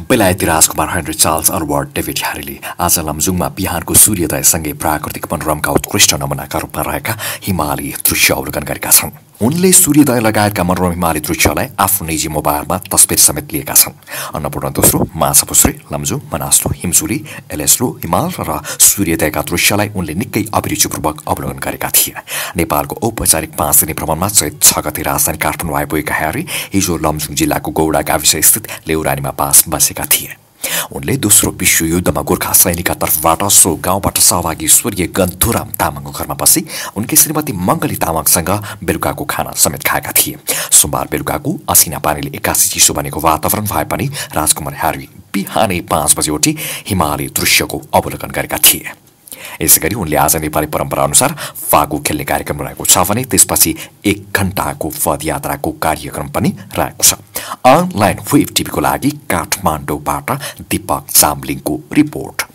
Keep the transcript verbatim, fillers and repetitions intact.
बेलायती राजकुमार Henry Charles Albert David ह्यारीले आज लमजुङमा बिहानको सूर्योदयसँगै प्राकृतिक मनोरमका उत्कृष्ट नमुनाका रूपमा रहेका हिमाली दृश्य अवलोकन गरेका छन्। उनले सूर्योदय लगायतका मनोरम हिमाली दृश्यलाई आफ्नो निजी मोबाइलमा तस्बिर समेत लिएका छन्। अन्नपूर्ण दोस्रो, माछापुछ्रे, लमजुङ, मनास्लो, हिमसुली, एलेस्लो, हिमाल र सूर्योदयका दृश्यलाई उनले निकै अभिरुचिपूर्वक अवलोकन गरेका थिए। नेपालको औपचारिक पाँच दिने भ्रमणमा चैत छ गते राजधानी काठमाडौँ आइपुगेका ह्यारी हिजो लमजुङ जिल्लाको गौडा गाविसस्थित लेउरानीमा बास बसेका थिए। उनले दोस्रो विश्वयुद्धमा गोर्खा सैनिकका तर्फबाट सो गाउँबाट सहभागी स्वर्गीय गन्थुराम तामाङको घरमा बसी उनकी श्रीमती मङ्गली तामाङसँग बेलुकाको खाना समेत खाएका थिए। सोमबार बेलुकाको असिना पानीले एक्कासी चिसो बनेको वातावरण भए पनि राजकुमार ह्यारी बिहानै पाँच बजे उठी हिमाली दृश्यको अवलोकन गरेका थिए। यसै गरी उनले आज नेपाली परम्परा अनुसार फागु खेल्ने कार्यक्रम रहेको छ भने त्यसपछि एक घण्टाको पदयात्राको कार्यक्रम पनि रहेको छ। अनलाइन वेब टिभीको लागि काठमाडौँबाट दीपक चामलिङको रिपोर्ट।